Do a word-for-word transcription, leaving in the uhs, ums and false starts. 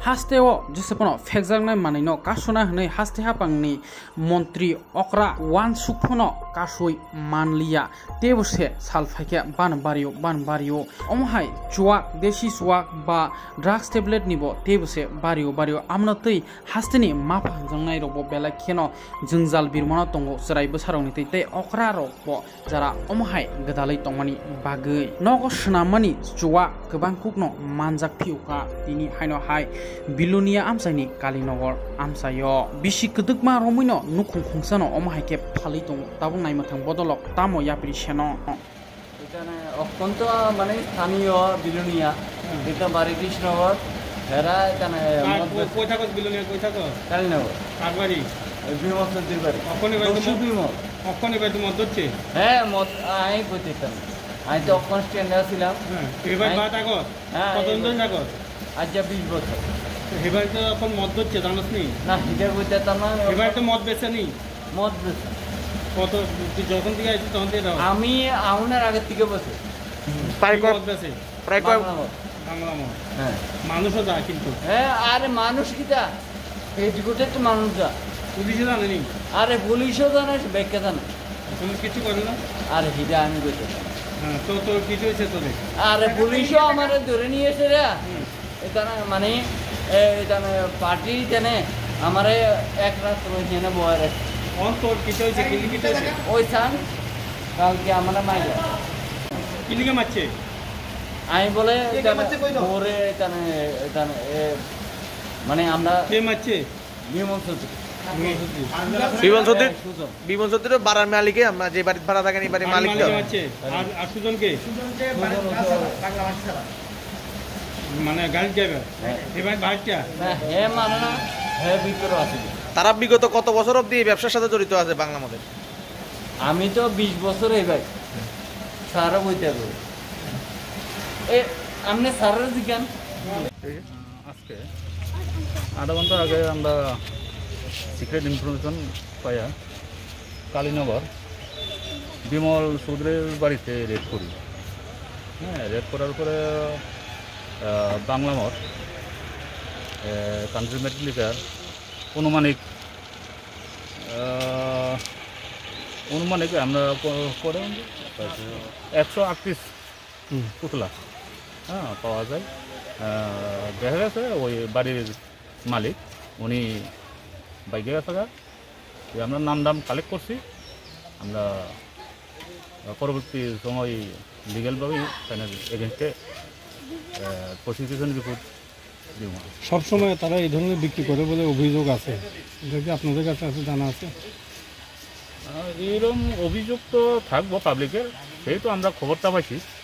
हास्तेओ जेसेपनो फेकजांनाय मानैनो कासुना हनै हास्ते हापांनि मन्त्रि अक्रा वान सुखनो कासुइ मानलिया तेबसे सालफाइके बानबारियो बानबारियो अमहाय चुवाक देशी चुवाक बा ड्राग्स टेबलेट निबो तेबसे बारियो बारियो आमनो तै हास्तेनि माफा हांजांनाय रबो बेलाखेनो जोंजाल बिरमना तंगो सराइबो सारौनि तै तै अक्रा रबो जरा अमहाय गदालै तंमानि बागै नगो सनामानि चुवा गोबां कुकनो मानजाक फिउका तिनि हायनो हाय बिलोनिया आमसाइनि कालीनगर आमसायो बिसि कदुकमा रमैनो नुखुं खुंसानो अमहायके फालै दङ ताबो नायमथां बदलक तामो याप्रि सेनो এখানে অত্যন্ত মানে স্থানীয় বিলোনিয়া এটা বাড়ি কৃষ্ণনগর এরা এখানে কই থাকো বিলোনিয়া কই থাকো কালীনগর কার বাড়ি বিমল চৌধুরীর বাড়ি অক্ষণে বাড়ি বিমল অক্ষণে বাড়ি মত হচ্ছে হ্যাঁ মত আই কইতেতাম আমি তো অক্ষণ স্ট্যান্ডে ছিলাম হ্যাঁ এবার বাদ আগো কতদিন ধরে থাকো আজ যা বিশ বছর এবার তো এখন মদ হচ্ছে জানোস নি না হিটার কইতেতাম না এবার তো মদ বেচে নি মদ বেচে কত যখন থেকে আইছিস তখন থেকে দাও আমি আউনের আগে থেকে বসে প্রায় কত বেচে প্রায় কত বাংলা মদ হ্যাঁ মানুষও যায় কিন্তু হ্যাঁ আরে মানুষ কিটা এডুকেটেড তো মানুষ যা পুলিশে জানে নি আরে পুলিশও জানে ব্যাংকে জানে পুলিশ কিছু করে না আরে হিটা আমি কইতে হ্যাঁ তো তো কিছু হয়েছে তোদের আরে পুলিশও আমারে ধরে নিয়ে এসে রে এটা মানে এটা পার্টি জানে আমারে এক রাত রয়েছে না বয়ারে অন তোর কিছু হয়েছে কিলি কিছু হয়েছে ওই সান কালকে আমরা মাইলা কিলিকে মারছে আমি বলে ওরে এখানে এখানে মানে আমরা কে মারছে বিমল চৌধুরী বিমল চৌধুরী বিমল চৌধুরী বাড়ার মালিকে আমরা যে বাড়িতে ভাড়া থাকেন এই বাড়ির মালিক মারছে আর আর সুজনকে মানে গাড়ি ড্রাইভার এবার বাইকটা হ্যাঁ মানে না হ্যাঁ ভিতরে আছে তারা বিগত কত বছর অবধি এই ব্যবসার সাথে জড়িত আছে বাংলা মধ্যে আমি তো বিশ বছর এই ভাই সারা বইতে হবে এ আপনি সারার জিজ্ঞান আজকে আধা ঘন্টা আগে আমরা সিক্রেট ইনফরমেশন পাইয়া কালীনগর বিমল চৌধুরীর বাড়িতে রেড করি হ্যাঁ রেড করার পরে বাংলা মঠ কান্ট্রি মেড লিটার অনুমানিক অনুমানিক আমরা করে একশো আটত্রিশ পুতলা হ্যাঁ পাওয়া যায় দেখা গেছে ওই বাড়ির মালিক উনি বাইকে গেছে আমরা নাম দাম কালেক্ট করছি আমরা পরবর্তী সময় লিগ্যালভাবে এগেনস্টে প্রসিকিউশন রিপোর্ট দিব। সবসময় তারা এই ধরনের বিক্রি করে বলে অভিযোগ আছে, এটা কি আপনাদের কাছে আছে জানা আছে? এরকম অভিযোগ তো থাকবো পাবলিকের, সেই তো আমরা খবরটা পাইছি।